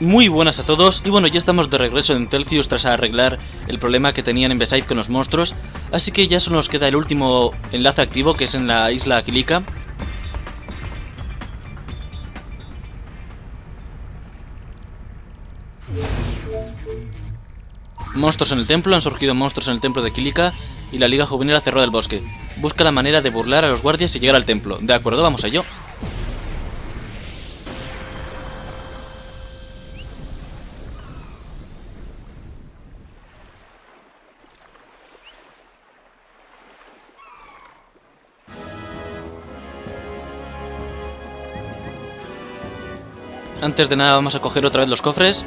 Muy buenas a todos, y bueno, ya estamos de regreso en Celsius tras arreglar el problema que tenían en Beside con los monstruos. Así que ya solo nos queda el último enlace activo, que es en la isla Kilika. Monstruos en el templo, han surgido monstruos en el templo de Kilika y la Liga Juvenil ha cerrado el bosque. Busca la manera de burlar a los guardias y llegar al templo. De acuerdo, vamos a ello. Antes de nada vamos a coger otra vez los cofres.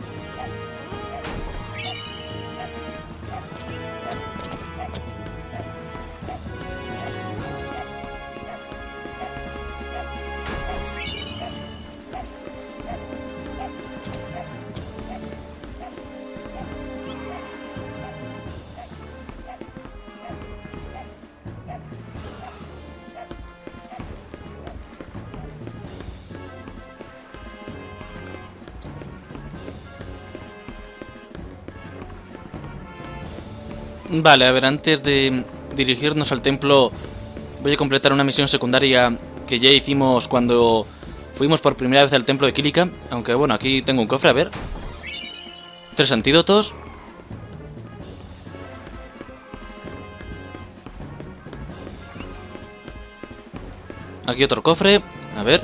Vale, a ver, antes de dirigirnos al templo voy a completar una misión secundaria que ya hicimos cuando fuimos por primera vez al templo de Kilika. Aunque bueno, aquí tengo un cofre, a ver. 3 antídotos. Aquí otro cofre, a ver.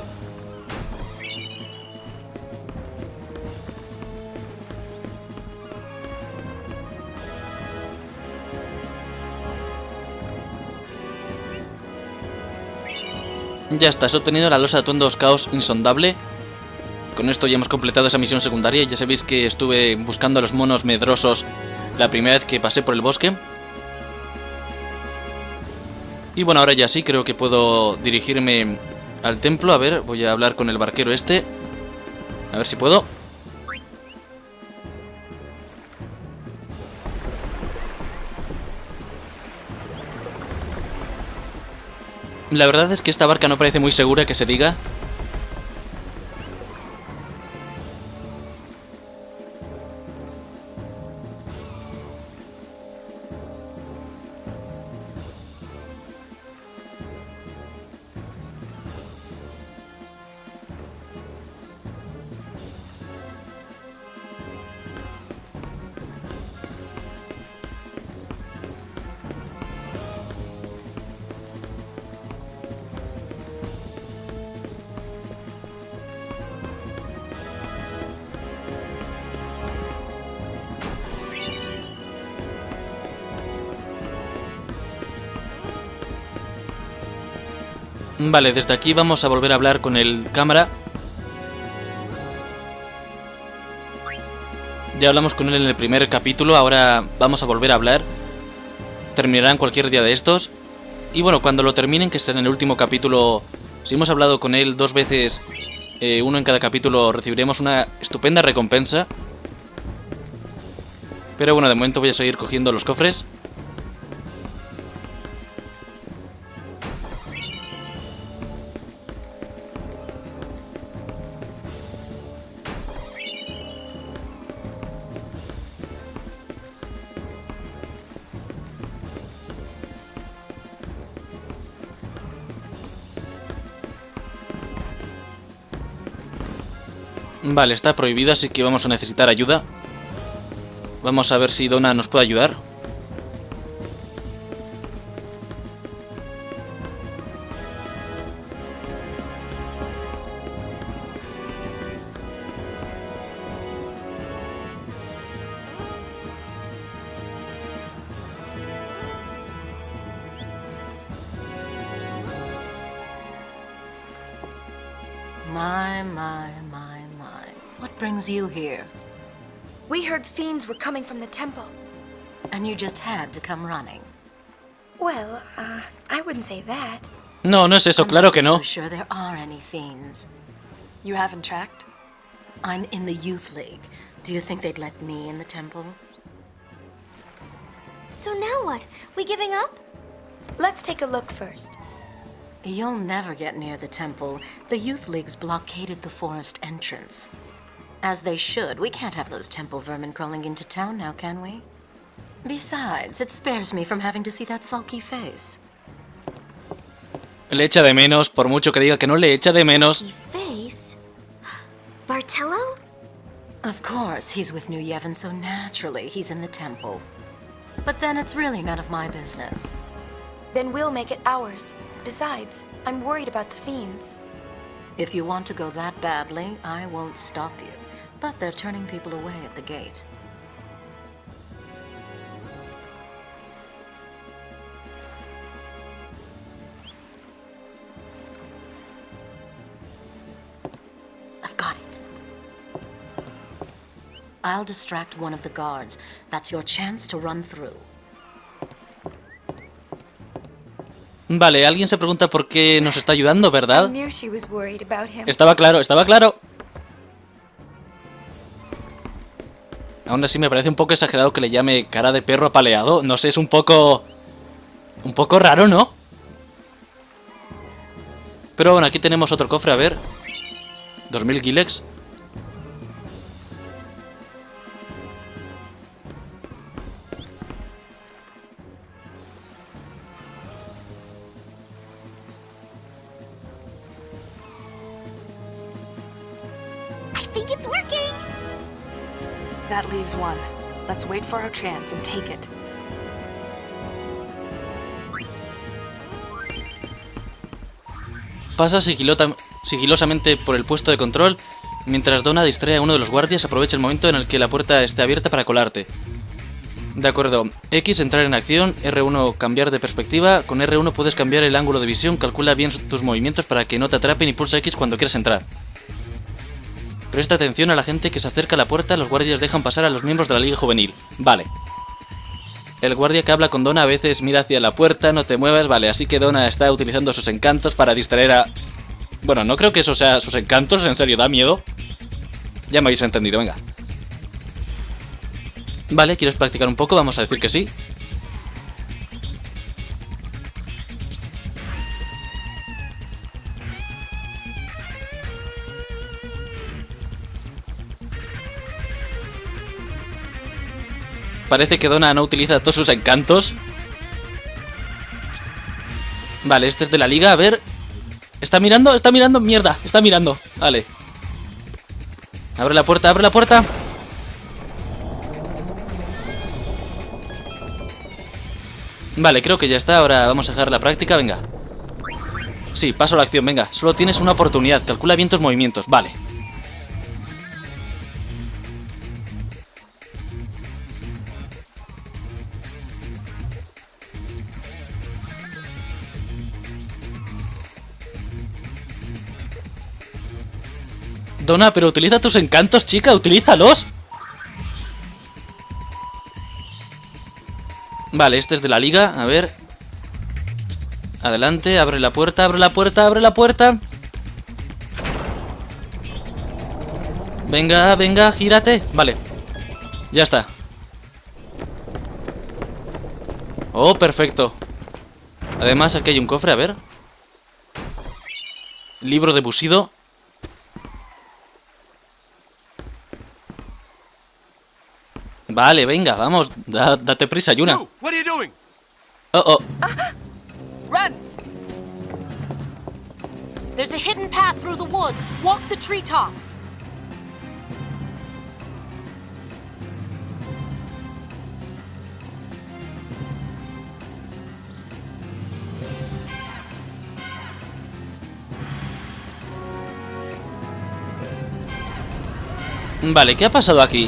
Ya está, has obtenido la losa de atuendos caos insondable. Con esto ya hemos completado esa misión secundaria. Ya sabéis que estuve buscando a los monos medrosos la primera vez que pasé por el bosque. Y bueno, ahora ya sí, creo que puedo dirigirme al templo. A ver, voy a hablar con el barquero este. A ver si puedo. La verdad es que esta barca no parece muy segura, que se diga. Vale, desde aquí vamos a volver a hablar con el cámara. Ya hablamos con él en el primer capítulo, ahora vamos a volver a hablar. Terminarán cualquier día de estos. Y bueno, cuando lo terminen, que será en el último capítulo, si hemos hablado con él 2 veces, uno en cada capítulo, recibiremos una estupenda recompensa. Pero bueno, de momento voy a seguir cogiendo los cofres. Vale, está prohibido, así que vamos a necesitar ayuda. Vamos a ver si Donna nos puede ayudar. My. What brings you here? We heard fiends were coming from the temple. And you just had to come running. Well, I wouldn't say that. No, no es eso, claro que I'm no. not so sure there are any fiends. You haven't checked? I'm in the Youth League. Do you think they'd let me in the temple? So now what? We giving up? Let's take a look first. You'll never get near the temple. The Youth League's blockaded the forest entrance. As they should. We can't have those temple vermin crawling into town now, can we? Besides, it spares me from having to see that sulky face. Le echa de menos, por mucho que diga que no le echa de menos. Sulky face? Bartello? Of course, he's with New Yevon, so naturally he's in the temple. But then it's really none of my business. Then we'll make it ours. Besides, I'm worried about the fiends. If you want to go that badly, I won't stop you. But they're turning people away at the gate. I've got it. I'll distract one of the guards. That's your chance to run through. Vale, alguien se pregunta por qué nos está ayudando, I ¿verdad? knew she was worried about him. Estaba claro, estaba claro. Aún así me parece un poco exagerado que le llame cara de perro apaleado. No sé, es un poco raro, ¿no? Pero bueno, aquí tenemos otro cofre, a ver. 2000 Gilex. I think it's working! That leaves one. Let's wait for our chance and take it. Pasa sigilosamente por el puesto de control. Mientras Donna distrae a uno de los guardias, aprovecha el momento en el que la puerta esté abierta para colarte. De acuerdo. X, entrar en acción. R1, cambiar de perspectiva. Con R1 puedes cambiar el ángulo de visión. Calcula bien tus movimientos para que no te atrapen y pulsa X cuando quieras entrar. Presta atención a la gente que se acerca a la puerta. Los guardias dejan pasar a los miembros de la Liga Juvenil. Vale. El guardia que habla con Donna a veces mira hacia la puerta. No te muevas. Vale, así que Donna está utilizando sus encantos para distraer a... Bueno, no creo que eso sea sus encantos. En serio, da miedo. Ya me habéis entendido, venga. Vale, ¿quieres practicar un poco? Vamos a decir que sí. Parece que Donna no utiliza todos sus encantos. Vale, este es de la liga, a ver. ¿Está mirando? ¿Está mirando? ¡Mierda! Está mirando. Vale. Abre la puerta, abre la puerta. Vale, creo que ya está. Ahora vamos a dejar la práctica, venga. Sí, paso a la acción, venga. Solo tienes una oportunidad. Calcula bien tus movimientos, vale. Donna, pero utiliza tus encantos, chica, utilízalos. Vale, este es de la liga, a ver. Adelante, abre la puerta, abre la puerta, abre la puerta. Venga, venga, gírate. Vale, ya está. Oh, perfecto. Además, aquí hay un cofre, a ver. Libro de Bushido. Vale, venga, vamos, date prisa, Yuna. What are you doing? Oh. Run! There's a hidden path through the woods. Walk the treetops. Vale, ¿qué ha pasado aquí?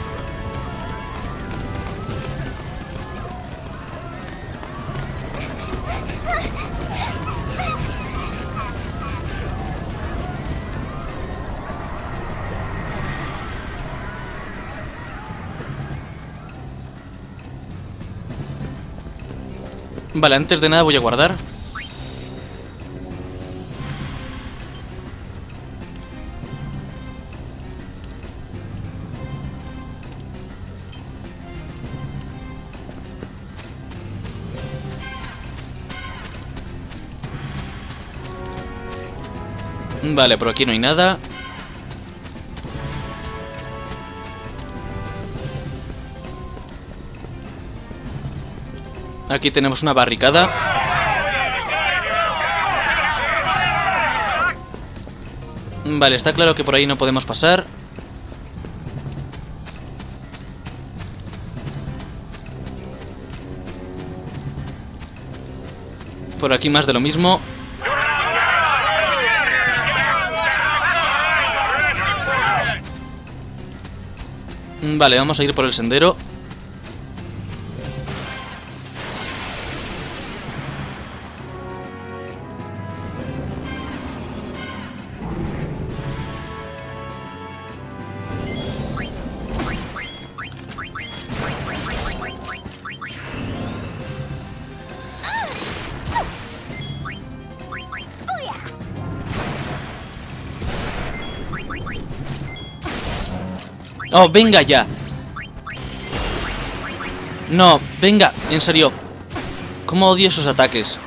Vale, antes de nada voy a guardar. Vale, por aquí no hay nada. Aquí tenemos una barricada. Vale, está claro que por ahí no podemos pasar. Por aquí más de lo mismo. Vale, vamos a ir por el sendero. ¡Oh, venga ya! No, venga, en serio. ¿Cómo odio esos ataques?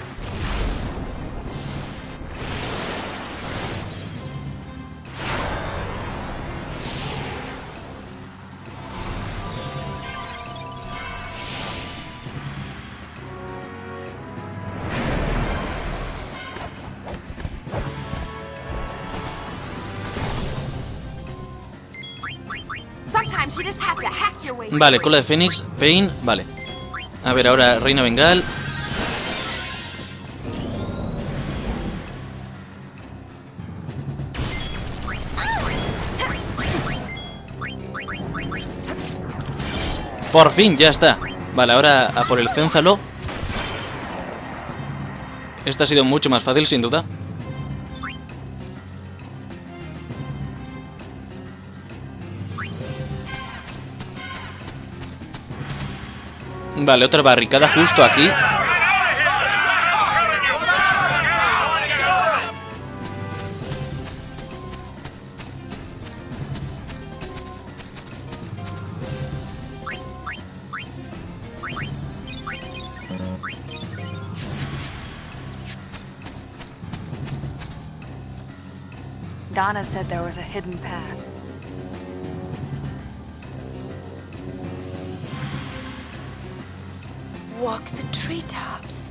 Sometimes you just have to hack your way. Vale, cola de Fénix, Pain, vale. A ver, ahora Reina Bengal. Por fin, ya está. Vale, ahora a por el Cénzalo. Esto ha sido mucho más fácil, sin duda. Vale, otra barricada justo aquí. Donna said there was a hidden path. Walk the treetops.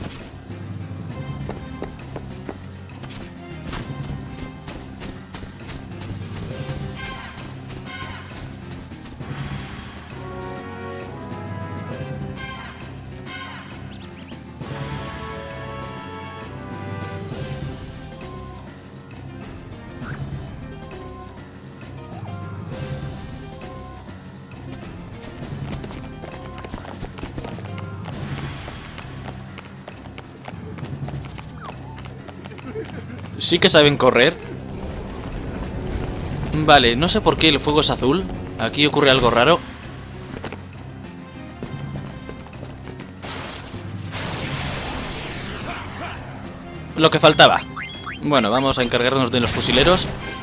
Sí que saben correr. Vale, no sé por qué el fuego es azul. Aquí ocurre algo raro. Lo que faltaba. Bueno, vamos a encargarnos de los fusileros.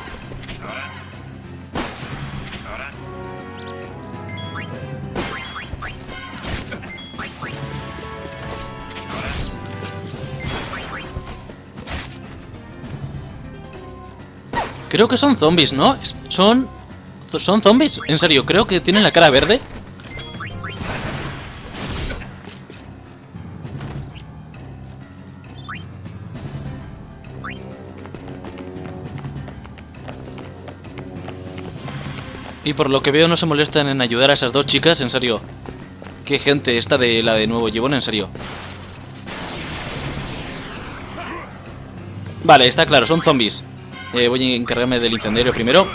Creo que son zombies, ¿no? Son zombies, en serio, creo que tienen la cara verde. Y por lo que veo no se molestan en ayudar a esas dos chicas, en serio. Qué gente esta de la de Nuevo Gibbon, en serio. Vale, está claro, son zombies. Voy a encargarme del incendiario primero.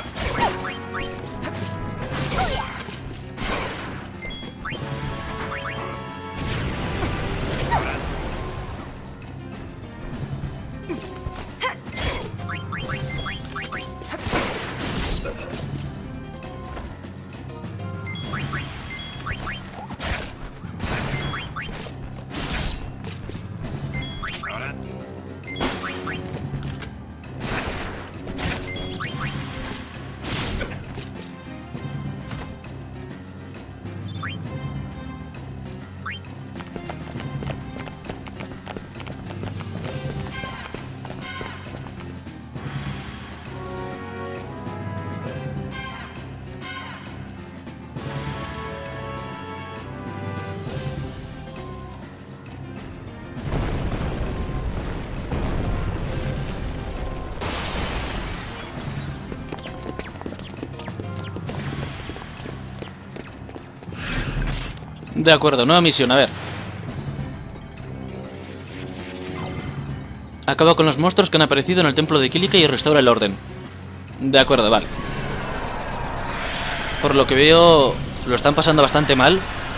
De acuerdo, nueva misión, a ver. Acaba con los monstruos que han aparecido en el templo de Kilika y restaura el orden. De acuerdo, vale. Por lo que veo, lo están pasando bastante mal.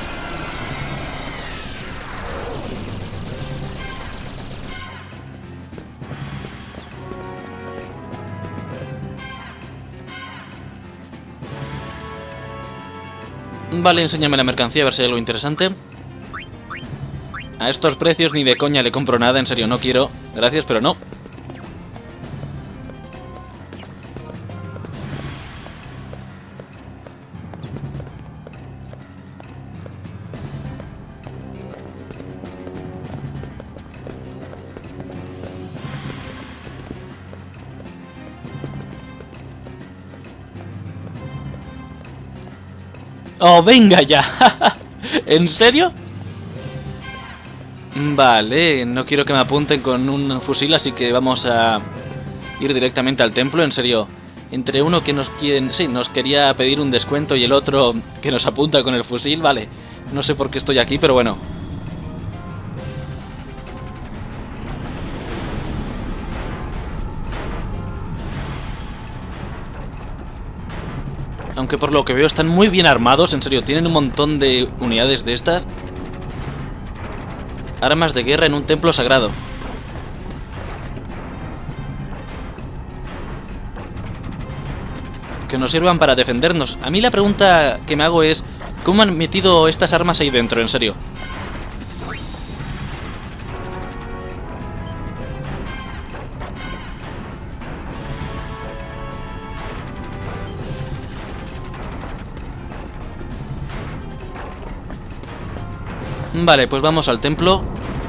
Vale, enséñame la mercancía a ver si hay algo interesante. A estos precios ni de coña le compro nada, en serio, no quiero. Gracias, pero no. ¡Oh, venga ya! ¿En serio? Vale, no quiero que me apunten con un fusil, así que vamos a ir directamente al templo, en serio. Entre uno que nos quería pedir un descuento y el otro que nos apunta con el fusil, vale. No sé por qué estoy aquí, pero bueno. Aunque por lo que veo están muy bien armados, en serio, tienen un montón de unidades de estas. Armas de guerra en un templo sagrado. Que nos sirvan para defendernos. A mí la pregunta que me hago es, ¿cómo han metido estas armas ahí dentro, en serio? Vale, pues vamos al templo.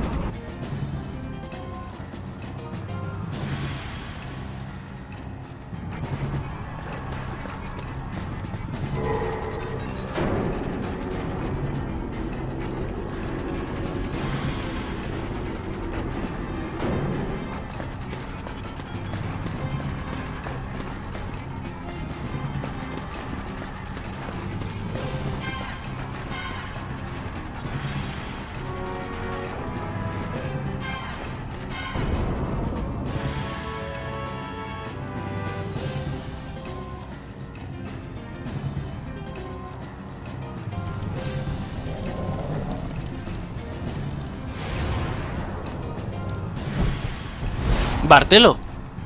Bartelo.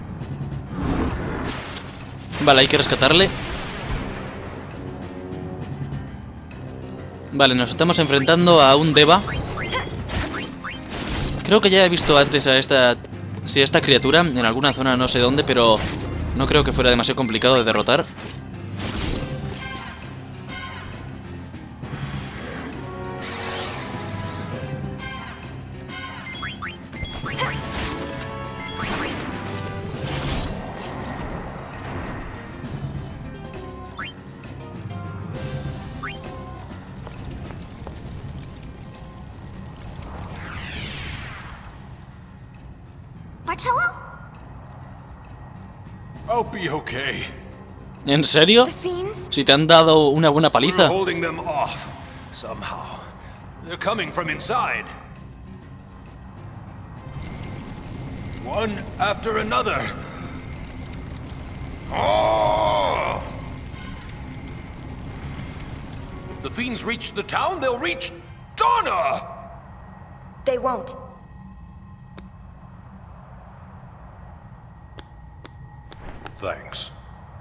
Vale, hay que rescatarle. Vale, nos estamos enfrentando a un Deva. Creo que ya he visto antes a esta criatura en alguna zona, no sé dónde, pero no creo que fuera demasiado complicado de derrotar. Bartello? I'll be okay. ¿En serio? The fiends? Si te han dado una buena We're paliza. holding them off somehow. They're coming from inside. One after another. Oh! If the fiends reach the town, they'll reach Donna! They won't. Thanks.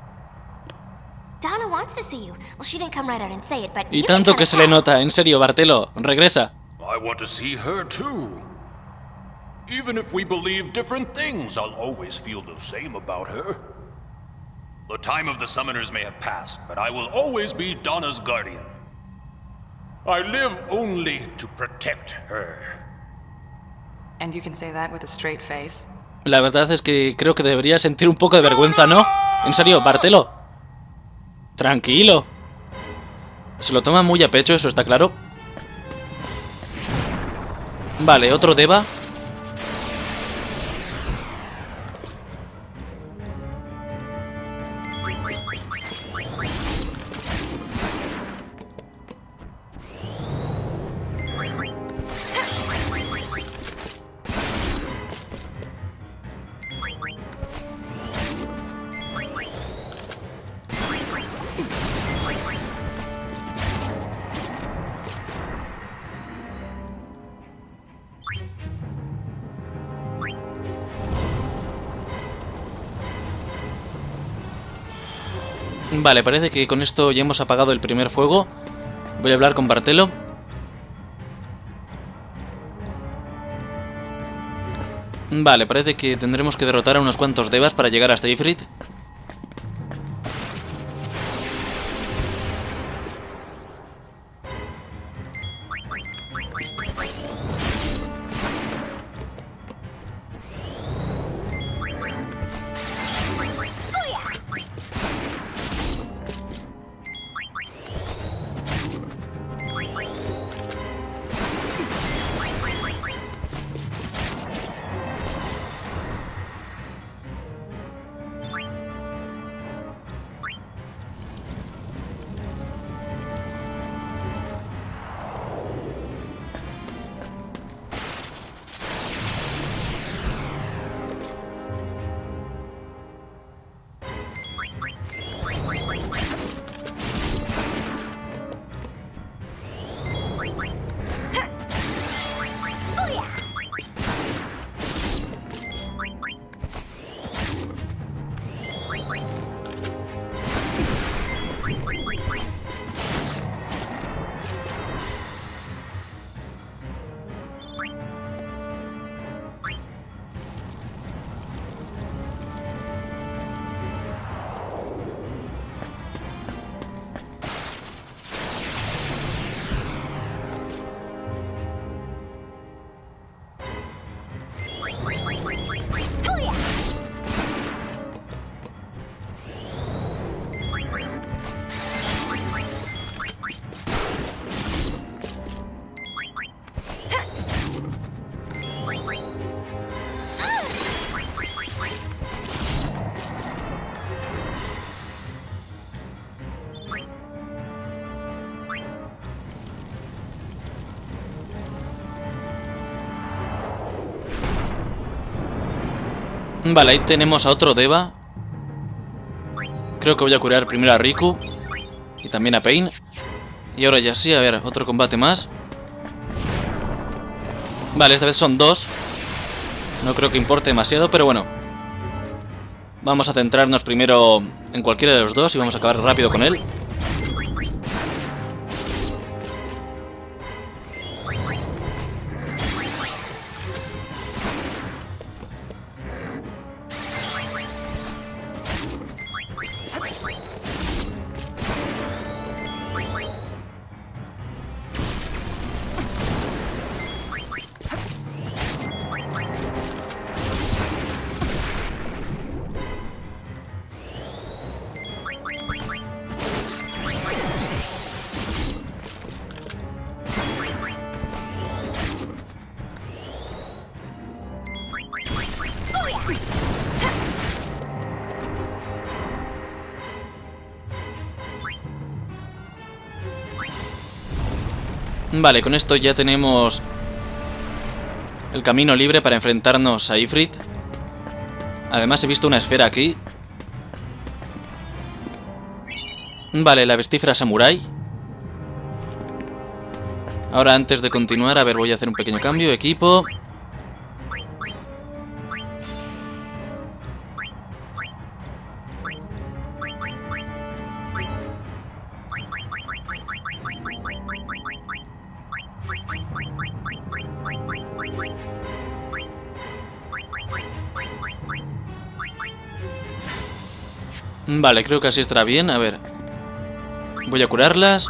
Donna wants to see you. Well, she didn't come right out and say it, but Y you can tanto kinda que se le tell. nota, en serio, Bartelo, regresa. I want to see her too. Even if we believe different things, I'll always feel the same about her. The time of the summoners may have passed, but I will always be Donna's guardian. I live only to protect her. And you can say that with a straight face. La verdad es que creo que debería sentir un poco de vergüenza, ¿no? En serio, Bartelo. Tranquilo. Se lo toma muy a pecho, eso está claro. Vale, otro Deva. Vale, parece que con esto ya hemos apagado el primer fuego. Voy a hablar con Bartelo. Vale, parece que tendremos que derrotar a unos cuantos devas para llegar hasta Ifrit. Vale, ahí tenemos a otro Deva. Creo que voy a curar primero a Riku y también a Pain. Y ahora ya sí, a ver, otro combate más. Vale, esta vez son dos. No creo que importe demasiado, pero bueno. Vamos a centrarnos primero en cualquiera de los dos y vamos a acabar rápido con él. Vale, con esto ya tenemos el camino libre para enfrentarnos a Ifrit. Además he visto una esfera aquí. Vale, la vestífera samurai. Ahora antes de continuar, a ver, voy a hacer un pequeño cambio. Equipo. Vale, creo que así estará bien. A ver. Voy a curarlas.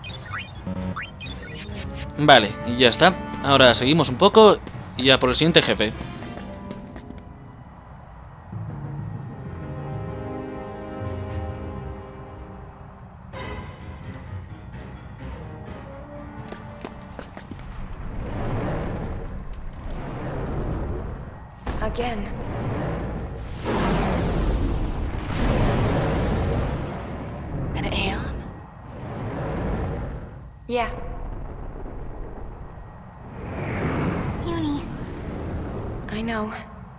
Vale, y ya está. Ahora seguimos un poco y ya por el siguiente jefe. Again. An Aeon? Yeah. Uni. I know.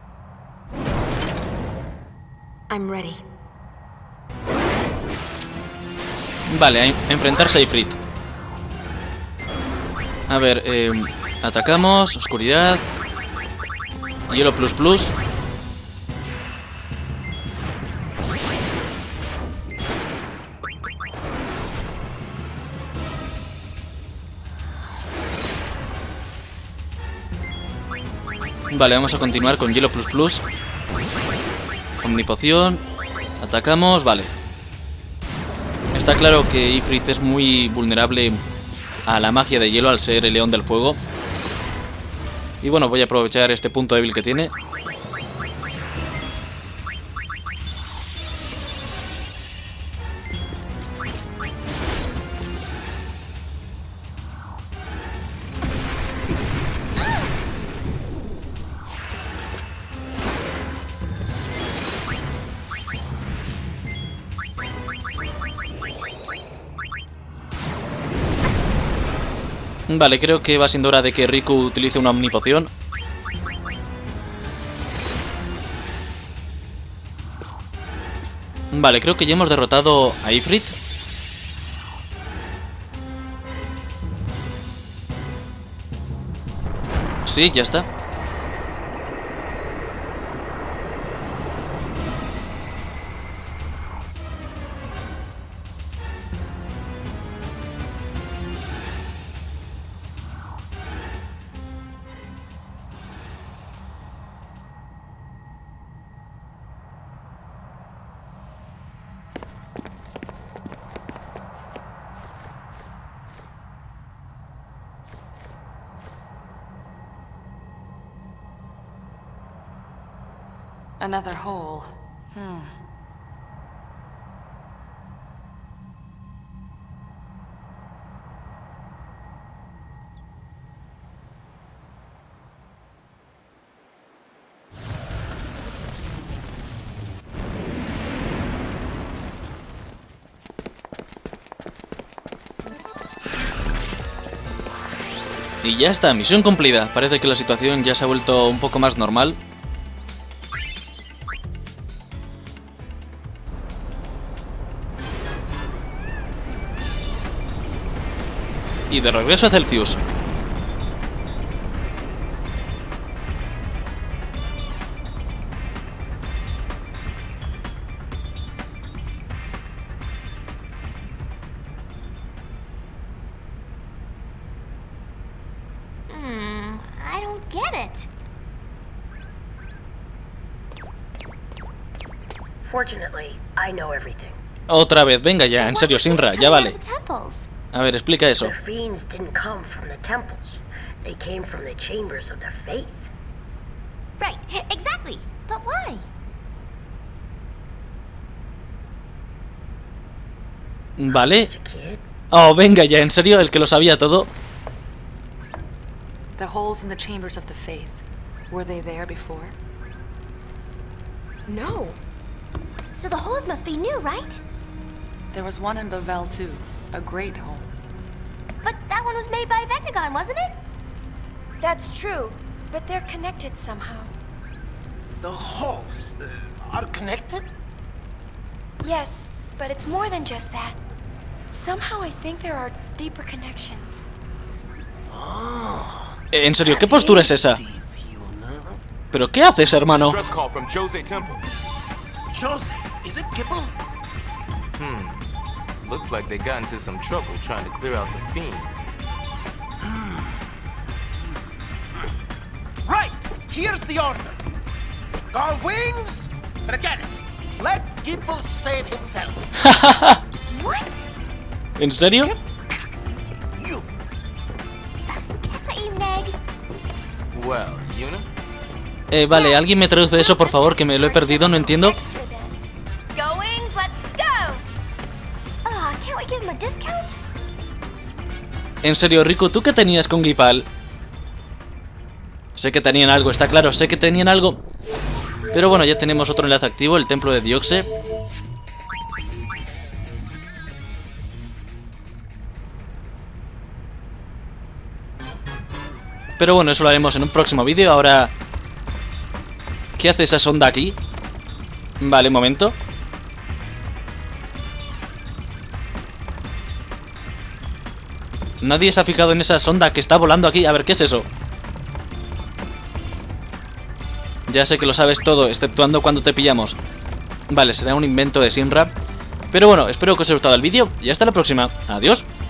I'm ready. Vale, a enfrentarse a Ifrit. A ver, atacamos, oscuridad, hielo plus plus. Vale, vamos a continuar con hielo plus plus. Omnipoción. Atacamos, vale. Está claro que Ifrit es muy vulnerable a la magia de hielo al ser el león del fuego. Y bueno, voy a aprovechar este punto débil que tiene. Vale, creo que va siendo hora de que Riku utilice una omnipoción. Vale, creo que ya hemos derrotado a Ifrit. Sí, ya está. Another hole. Y ya está, misión cumplida. Parece que la situación ya se ha vuelto un poco más normal. Y de regreso a Celsius. I don't get it. Fortunately, I know everything. Otra vez, venga ya, en serio, Shinra, ya vale. A ver, explica eso. The fiends didn't come from the temples. They came from the chambers of the faith. Right, exactly. But why? Vale. Just a kid. Oh, venga ya, en serio, el que lo sabía todo. The holes in the chambers of the faith. Were they there before? No. So the holes must be new, right? There was one in Bavel too. A great hole. But that one was made by Vecnagon, wasn't it? That's true, but they're connected somehow. The holes are connected? Yes, but it's more than just that. Somehow I think there are deeper connections. En serio, ¿qué postura es esa? ¿Pero qué haces, hermano? Stress call from Jose Temple. Jose, is it Gibble? Looks like they got into some trouble trying to clear out the fiends. Right, here's the order. Gall wings? Forget it. Let Gibble save himself. What? ¿En serio? You. Guess I eat an egg. Well, Yuna? Vale, alguien me traduce eso, por favor, que me lo he perdido, no entiendo. Extra then. Go wings, let's go! Can't we give him a discount? En serio, Riku, ¿tú qué tenías con Gipal? Sé que tenían algo, está claro, sé que tenían algo. Pero bueno, ya tenemos otro enlace activo, el templo de Dioxe. Pero bueno, eso lo haremos en un próximo vídeo. Ahora, ¿qué hace esa sonda aquí? Vale, un momento. Nadie se ha fijado en esa sonda que está volando aquí. A ver, ¿qué es eso? Ya sé que lo sabes todo, exceptuando cuando te pillamos. Vale, será un invento de Shinra. Pero bueno, espero que os haya gustado el vídeo y hasta la próxima. Adiós.